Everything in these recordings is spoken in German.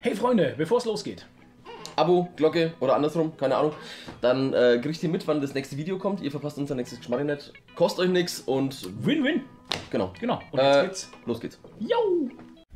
Hey Freunde, bevor es losgeht. Abo, Glocke oder andersrum, keine Ahnung. Dann kriegt ihr mit, wann das nächste Video kommt. Ihr verpasst unser nächstes Geschmack nicht. Kostet euch nichts und Win-win. genau. Genau. Und jetzt geht's. Los geht's. Yo!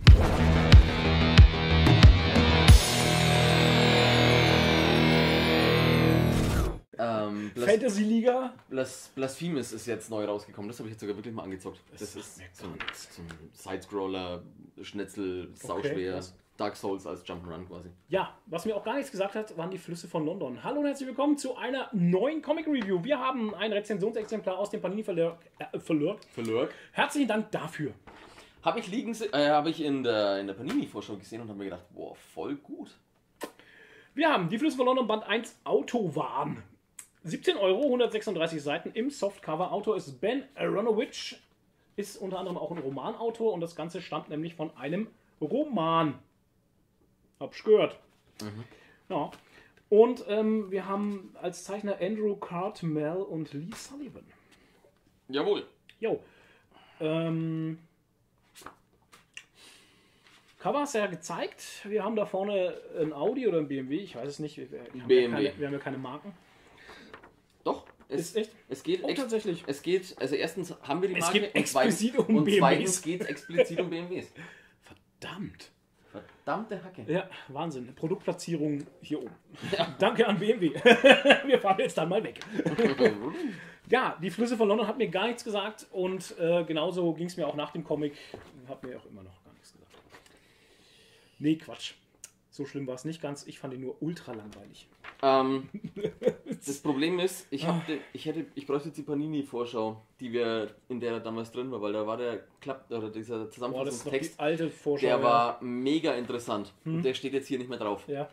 Fantasy-Liga. Blasphemous ist jetzt neu rausgekommen. Das habe ich jetzt sogar wirklich mal angezockt. Das ist so ein Sidescroller, Schnetzel, sauschwer. krass. Dark Souls als Jump'n'Run quasi. Ja, was mir auch gar nichts gesagt hat, waren die Flüsse von London. Hallo und herzlich willkommen zu einer neuen Comic-Review. Wir haben ein Rezensionsexemplar aus dem Panini Verlag. Herzlichen Dank dafür. Habe ich in der Panini-Vorschau gesehen und habe mir gedacht, boah, voll gut. Wir haben die Flüsse von London Band 1 Autowahn. 17 Euro, 136 Seiten im Softcover. Autor ist Ben Aronovich, ist unter anderem auch ein Romanautor und das Ganze stammt nämlich von einem Roman. Hab's gehört. Ja. Und wir haben als Zeichner Andrew Cartmel und Lee Sullivan. Jawohl. Jo. Cover ist ja gezeigt. Wir haben da vorne ein Audi oder ein BMW, ich weiß es nicht. Wir haben ja keine Marken. Doch. Ist echt? Es geht tatsächlich. Es geht, also erstens haben wir die Marke geht explizit um und BMWs. zweitens geht es explizit um BMWs. Verdammt. Verdammte Hacke. Ja, Wahnsinn. Produktplatzierung hier oben. Ja. Danke an BMW. Wir fahren jetzt dann mal weg. Ja, die Flüsse von London hat mir gar nichts gesagt und genauso ging es mir auch nach dem Comic. Hat mir auch immer noch gar nichts gesagt. Nee, Quatsch. So schlimm war es nicht ganz. Ich fand ihn nur ultra langweilig. Das Problem ist, ich bräuchte jetzt die Panini-Vorschau, in der damals drin war, weil da war dieser Zusammenfassungstext, alte Vorschau, der war mega interessant. Und der steht jetzt hier nicht mehr drauf. Ja.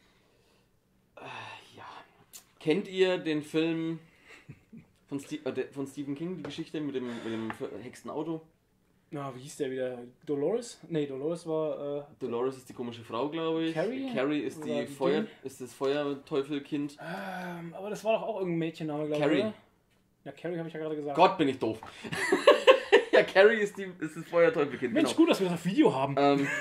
Ja. Kennt ihr den Film von Stephen King, die Geschichte mit dem verhexten Auto? Na, wie hieß der wieder? Dolores? Nee, Dolores war... Dolores ist die komische Frau, glaube ich. Carrie? Carrie ist ist das Feuerteufelkind. Aber das war doch auch irgendein Mädchenname, glaube ich. Carrie. Oder? Ja, Carrie habe ich ja gerade gesagt. Gott, bin ich doof. Ja, Carrie ist das Feuerteufelkind. Mensch, genau. gut, dass wir das auf Video haben.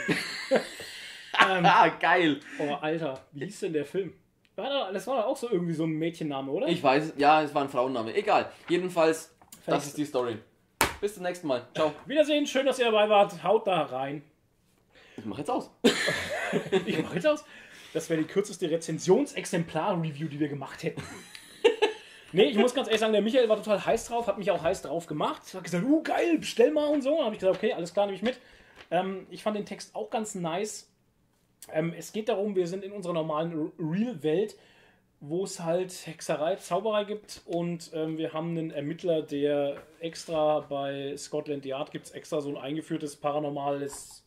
Geil. Oh, Alter, wie hieß denn der Film? Das war doch auch so irgendwie so ein Mädchenname, oder? Ich weiß, ja, es war ein Frauenname. Egal. Jedenfalls, das ist die Story. Bis zum nächsten Mal. Ciao. Wiedersehen, schön, dass ihr dabei wart. Haut da rein. Ich mach jetzt aus. Ich mache jetzt aus. Das wäre die kürzeste Rezensionsexemplar-Review, die wir gemacht hätten. Nee, ich muss ganz ehrlich sagen, der Michael war total heiß drauf, hat mich auch heiß drauf gemacht. Hat gesagt, geil, bestell mal und so. Dann habe ich gesagt, okay, alles klar, nehme ich mit. Ich fand den Text auch ganz nice. Es geht darum, wir sind in unserer normalen Real-Welt, wo es halt Hexerei, Zauberei gibt und wir haben einen Ermittler, der extra bei Scotland Yard gibt es extra so ein eingeführtes paranormales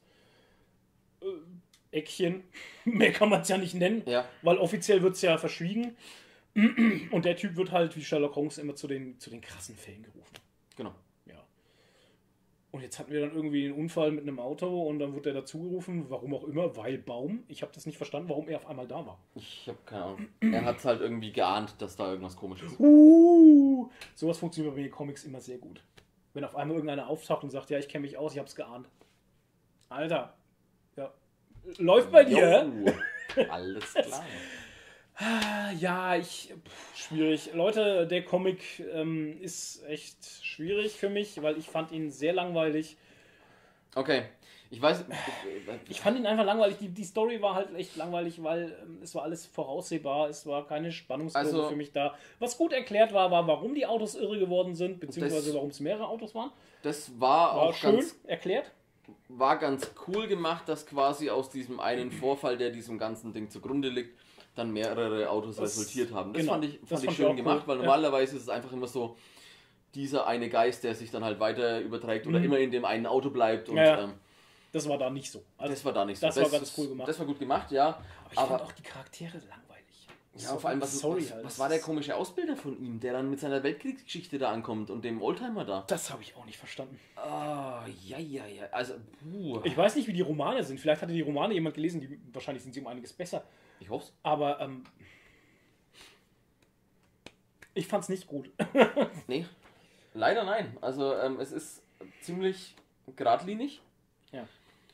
Eckchen. Mehr kann man es ja nicht nennen, Ja. weil offiziell wird es ja verschwiegen. Und der Typ wird halt wie Sherlock Holmes immer zu den krassen Fällen gerufen. Genau. Ja. Und jetzt hatten wir dann irgendwie einen Unfall mit einem Auto und dann wurde er dazugerufen, warum auch immer, weil Baum. Ich habe das nicht verstanden, warum er auf einmal da war. Ich habe keine Ahnung. Er hat halt irgendwie geahnt, dass da irgendwas komisch ist. Sowas funktioniert bei mir in Comics immer sehr gut. Wenn auf einmal irgendeiner auftaucht und sagt, ja, ich kenne mich aus, ich hab's geahnt. Alter. Ja. Läuft bei dir? Jo, alles klar. Ja, schwierig. Leute, der Comic ist echt schwierig für mich, weil ich fand ihn sehr langweilig. Okay, ich weiß... Ich fand ihn einfach langweilig. Die Story war halt echt langweilig, weil es war alles voraussehbar. Es war keine Spannungskurve für mich da. Was gut erklärt war, warum die Autos irre geworden sind, beziehungsweise warum es mehrere Autos waren. Das war auch schön erklärt. War ganz cool gemacht, dass quasi aus diesem einen Vorfall, der diesem ganzen Ding zugrunde liegt, dann mehrere Autos resultiert haben. Das fand ich schön gemacht, weil normalerweise ist es einfach immer so, dieser eine Geist, der sich dann halt weiter überträgt oder immer in dem einen Auto bleibt. Und, das war da nicht so. Also, das war da nicht so. Das war ganz cool gemacht. Das war gut gemacht, ja. Aber ich fand auch die Charaktere langweilig. Ja, vor allem, was war der komische Ausbilder von ihm, der dann mit seiner Weltkriegsgeschichte da ankommt und dem Oldtimer da? Das habe ich auch nicht verstanden. Ja. Also, ich weiß nicht, wie die Romane sind. Vielleicht hatte die Romane jemand gelesen, wahrscheinlich sind sie um einiges besser. Ich hoff's. Aber ich fand's nicht gut. Nee, leider nein. Also es ist ziemlich geradlinig. Ja.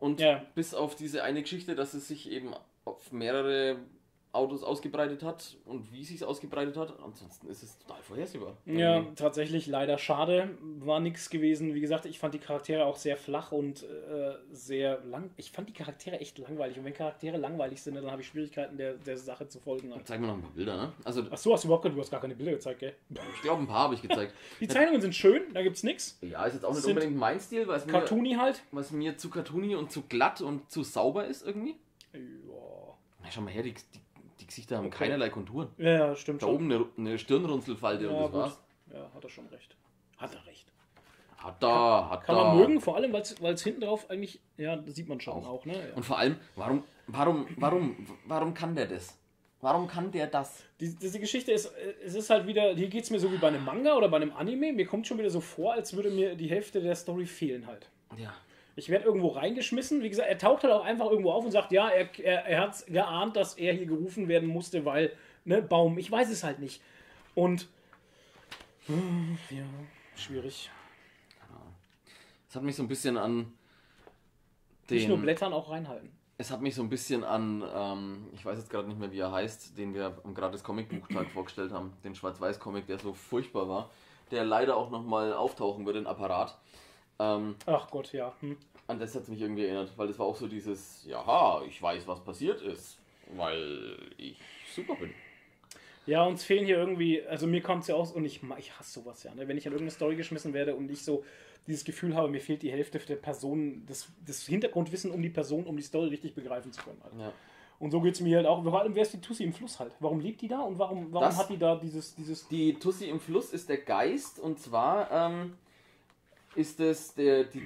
Und bis auf diese eine Geschichte, dass es sich eben auf mehrere Autos ausgebreitet hat und wie es sich ausgebreitet hat, ansonsten ist es total vorhersehbar. Ja, tatsächlich leider schade, war nichts gewesen. Wie gesagt, ich fand die Charaktere auch sehr flach und sehr lang. Ich fand die Charaktere echt langweilig und wenn Charaktere langweilig sind, dann habe ich Schwierigkeiten der Sache zu folgen. Zeig mir noch ein paar Bilder, ne? Also, Achso, du hast gar keine Bilder gezeigt, gell? Ich glaube, ein paar habe ich gezeigt. Die Zeichnungen sind schön, da gibt's nichts. Ja, ist jetzt auch nicht unbedingt mein Stil, weil es cartoony halt. Was mir zu cartoony und zu glatt und zu sauber ist irgendwie. Ja. Na, schau mal her, die Gesichter haben keinerlei Konturen. Ja, stimmt da schon. Da oben eine Stirnrunzelfalte und das war's. Ja, hat er schon recht. Hat er recht. Kann man mögen, vor allem, weil es hinten drauf eigentlich, ja, das sieht man schon auch ne? Ja. Und vor allem, warum kann der das? Warum kann der das? Diese Geschichte ist, es ist halt wieder, hier geht es mir so wie bei einem Manga oder bei einem Anime, mir kommt schon wieder so vor, als würde mir die Hälfte der Story fehlen halt. Ja. Ich werde irgendwo reingeschmissen. Wie gesagt, er taucht halt auch einfach irgendwo auf und sagt, ja, er hat geahnt, dass er hier gerufen werden musste, weil, ne, Baum, ich weiß es halt nicht. Und, ja, schwierig. Es hat mich so ein bisschen an nicht nur Blättern, auch reinhalten. Es hat mich so ein bisschen an, ich weiß jetzt gerade nicht mehr, wie er heißt, den wir am gratis Comicbuchtag vorgestellt haben, den Schwarz-Weiß-Comic, der so furchtbar war, der leider auch nochmal auftauchen wird in Apparat. Ach Gott, ja. An das hat es mich irgendwie erinnert, weil das war auch so dieses, ja, ich weiß, was passiert ist, weil ich super bin. Ja, uns fehlen hier irgendwie, also mir kommt es ja aus und ich hasse sowas ja, ne? Wenn ich an irgendeine Story geschmissen werde und ich so dieses Gefühl habe, mir fehlt die Hälfte der Person, das Hintergrundwissen um die Person, um die Story richtig begreifen zu können. Halt. Ja. Und so geht es mir halt auch, vor allem wer ist die Tussi im Fluss halt? Warum lebt die da und warum hat die da dieses... Die Tussi im Fluss ist der Geist und zwar... ist es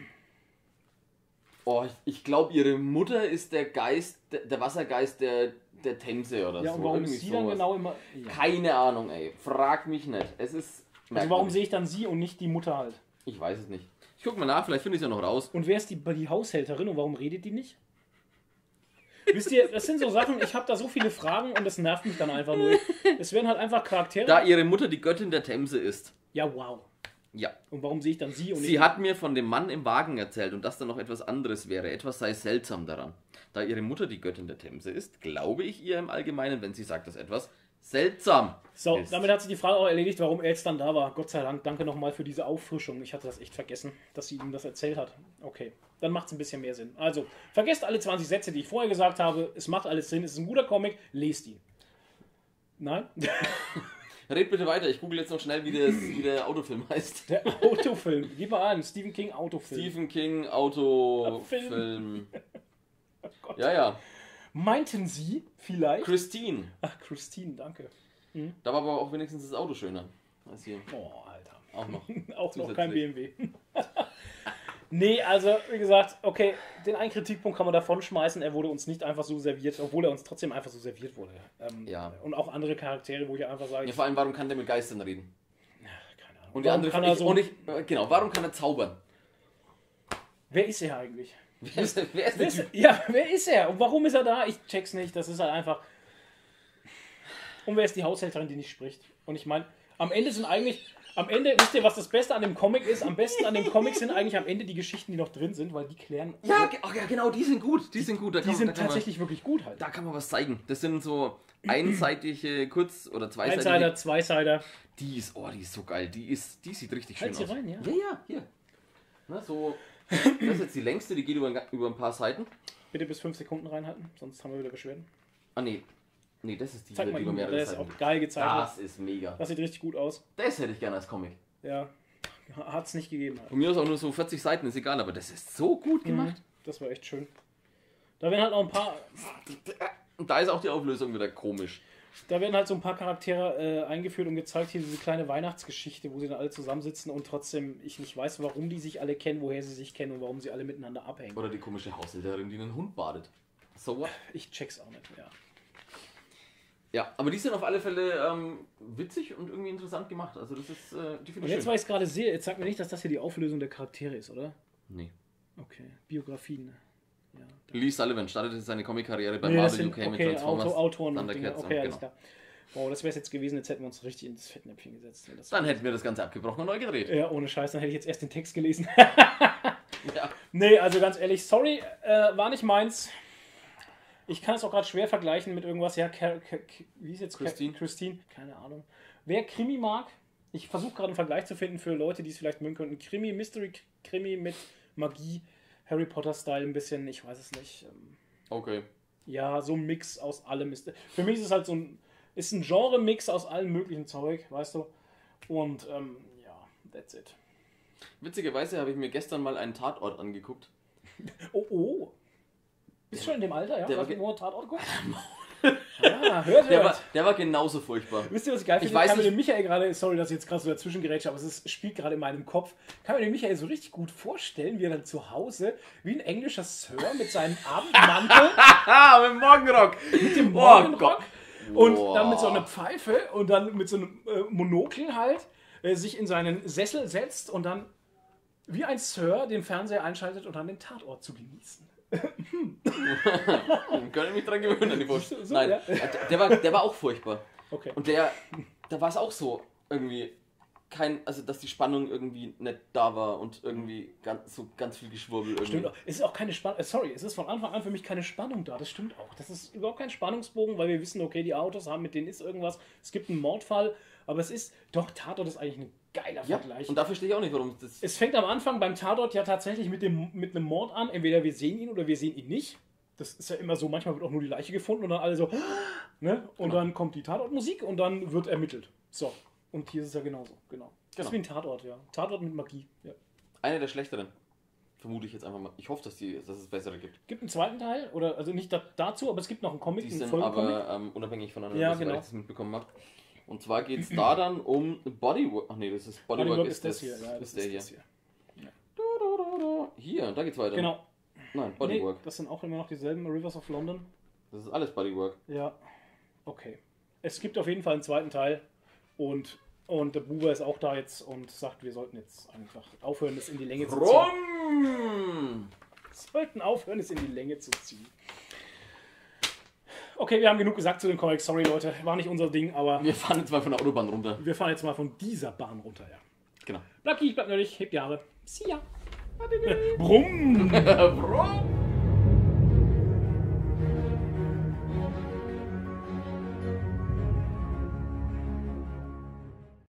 ich glaube, ihre Mutter ist der Geist, der Wassergeist der Themse oder so. Ja, und warum ist sie dann genau immer... Ja. Keine Ahnung, ey. Frag mich nicht. Es ist merkwürdig. Also warum sehe ich dann sie und nicht die Mutter halt? Ich weiß es nicht. Ich guck mal nach, vielleicht finde ich es ja noch raus. Und wer ist die Haushälterin und warum redet die nicht? Wisst ihr, das sind so Sachen, ich habe da so viele Fragen und das nervt mich dann einfach nur. Es werden halt einfach Charaktere... Da ihre Mutter die Göttin der Themse ist. Ja, wow. Ja. Und warum sehe ich dann sie und Sie hat mir von dem Mann im Wagen erzählt und dass da noch etwas anderes wäre. Etwas sei seltsam daran. Da ihre Mutter die Göttin der Themse ist, glaube ich ihr im Allgemeinen, wenn sie sagt, dass etwas seltsam ist. Damit hat sich die Frage auch erledigt, warum er jetzt dann da war. Gott sei Dank, danke nochmal für diese Auffrischung. Ich hatte das echt vergessen, dass sie ihm das erzählt hat. Okay, dann macht es ein bisschen mehr Sinn. Also, vergesst alle 20 Sätze, die ich vorher gesagt habe. Es macht alles Sinn, es ist ein guter Comic, lest ihn. Nein? Red bitte weiter, ich google jetzt noch schnell, wie der Autofilm heißt. Der Autofilm, gib mal an, Stephen King Autofilm. Stephen King Autofilm. Oh Gott. Ja. Meinten Sie vielleicht? Christine. Ach, Christine, danke. Hm? Da war aber auch wenigstens das Auto schöner als hier. Oh, Alter. Auch noch. Auch noch kein BMW. Nee, also, wie gesagt, okay, den einen Kritikpunkt kann man davon schmeißen, er wurde uns nicht einfach so serviert, obwohl er uns trotzdem einfach so serviert wurde. Ja. Und auch andere Charaktere, wo ich einfach sage... Ja, vor allem, warum kann der mit Geistern reden? Ja, keine Ahnung. Und die andere genau, warum kann er zaubern? Wer ist er eigentlich? Wer ist der Typ? Ja, wer ist er? Und warum ist er da? Ich check's nicht, das ist halt einfach... Und wer ist die Haushälterin, die nicht spricht? Und ich meine, am Ende, wisst ihr, was das Beste an dem Comic ist? Am besten an dem Comic sind eigentlich am Ende die Geschichten, die noch drin sind, weil die klären... Ja, genau, die sind gut. Die sind tatsächlich wirklich gut halt. Da kann man was zeigen. Das sind so einseitige oder zweiseitige... Einseider, Zweiseider. Die ist so geil. Die sieht richtig schön aus. Rein, ja. Ja, hier. Na, so... Das ist jetzt die längste, die geht über ein paar Seiten. Bitte bis 5 Sekunden reinhalten, sonst haben wir wieder Beschwerden. Ah, nee, das ist die, die über mehrere Seiten. Das ist auch geil gezeichnet. Das ist mega. Das sieht richtig gut aus. Das hätte ich gerne als Comic. Ja, hat es nicht gegeben. Von mir aus auch nur so 40 Seiten, ist egal, aber das ist so gut gemacht. Das war echt schön. Da werden halt noch ein paar... Und da ist auch die Auflösung wieder komisch. Da werden halt so ein paar Charaktere eingeführt und gezeigt, hier diese kleine Weihnachtsgeschichte, wo sie dann alle zusammensitzen und trotzdem ich nicht weiß, warum die sich alle kennen, woher sie sich kennen und warum sie alle miteinander abhängen. Oder die komische Haushälterin, die einen Hund badet. So what? Ich check's auch nicht, ja. Ja, aber die sind auf alle Fälle witzig und irgendwie interessant gemacht. Also das ist, die finde ich jetzt, weil ich es gerade sehe, jetzt sagt mir nicht, dass das hier die Auflösung der Charaktere ist, oder? Nee. Okay, Biografien. Ja, Lee Sullivan startete seine Comic-Karriere bei Marvel UK mit Transformers. Autoren und Thundercats. Okay, alles klar. Wow, das wäre es jetzt gewesen, jetzt hätten wir uns richtig ins Fettnäpfchen gesetzt. Dann hätten wir das Ganze abgebrochen und neu gedreht. Ja, ohne Scheiß, dann hätte ich jetzt erst den Text gelesen. Ja. Nee, also ganz ehrlich, sorry, war nicht meins. Ich kann es auch gerade schwer vergleichen mit irgendwas. Ja, wie ist jetzt Christine? Keine Ahnung. Wer Krimi mag, ich versuche gerade einen Vergleich zu finden für Leute, die es vielleicht mögen könnten. Krimi, Mystery-Krimi mit Magie, Harry Potter-Style ein bisschen, ich weiß es nicht. Okay. Ja, so ein Mix aus allem. Für mich ist es halt so ein Genre-Mix aus allem möglichen Zeug, weißt du. Und ja, that's it. Witzigerweise habe ich mir gestern mal einen Tatort angeguckt. Oh. Bist du schon in dem Alter, ja? Der war nur Tatort gucken? Hört. Der war genauso furchtbar. Wisst ihr, was ich geil finde? Ich kann mir den Michael gerade, sorry, dass ich jetzt gerade so dazwischen gerätsche, aber spielt gerade in meinem Kopf, kann mir den Michael so richtig gut vorstellen, wie er dann zu Hause, wie ein englischer Sir mit seinem Abendmantel. Mit dem Morgenrock. Mit dem Morgenrock. Und dann mit so einer Pfeife und dann mit so einem Monokel halt, sich in seinen Sessel setzt und dann wie ein Sir den Fernseher einschaltet und dann den Tatort zu genießen. Kann ich mich dran gewöhnen an die Wurst. So, nein, ja. der war auch furchtbar. Okay. Und da war es auch so irgendwie also dass die Spannung irgendwie nicht da war und irgendwie ganz viel Geschwurbel irgendwie. Stimmt auch. Es ist auch keine Spannung, es ist von Anfang an für mich keine Spannung da, das stimmt auch. Das ist überhaupt kein Spannungsbogen, weil wir wissen, okay, die Autos haben, mit denen ist irgendwas, es gibt einen Mordfall, aber Tatort ist eigentlich ein geiler Vergleich. Und dafür verstehe ich auch nicht, warum das... Es fängt am Anfang beim Tatort ja tatsächlich mit einem Mord an, entweder wir sehen ihn oder wir sehen ihn nicht. Das ist ja immer so, manchmal wird auch nur die Leiche gefunden und dann alle so, ne? Und dann kommt die Tatortmusik und dann wird ermittelt. So, und hier ist es ja genauso, genau. Das ist wie ein Tatort, ja. Tatort mit Magie, ja. Einer der schlechteren. Vermute ich jetzt einfach mal. Ich hoffe, dass es bessere gibt. Gibt einen zweiten Teil, oder also nicht dazu, aber es gibt noch einen Comic. Die sind aber unabhängig voneinander, ja, dass ich das mitbekommen habe. Und zwar geht es da dann um Bodywork. Ach nee, das ist Bodywork ist das hier. Ja, das ist der hier. Ja. Hier, da geht's weiter. Genau. Nein, Bodywork. Nee, das sind auch immer noch dieselben Rivers of London. Das ist alles Bodywork. Ja. Okay. Es gibt auf jeden Fall einen zweiten Teil und der Buber ist auch da jetzt und sagt, wir sollten jetzt einfach aufhören, das in die Länge zu ziehen. Sollten aufhören, es in die Länge zu ziehen. Okay, wir haben genug gesagt zu den Comics. Sorry, Leute, war nicht unser Ding, aber... Wir fahren jetzt mal von der Autobahn runter. Wir fahren jetzt mal von dieser Bahn runter, ja. Genau. Bleib nerdig, hebt die Haare. See ya. Brumm. Brumm.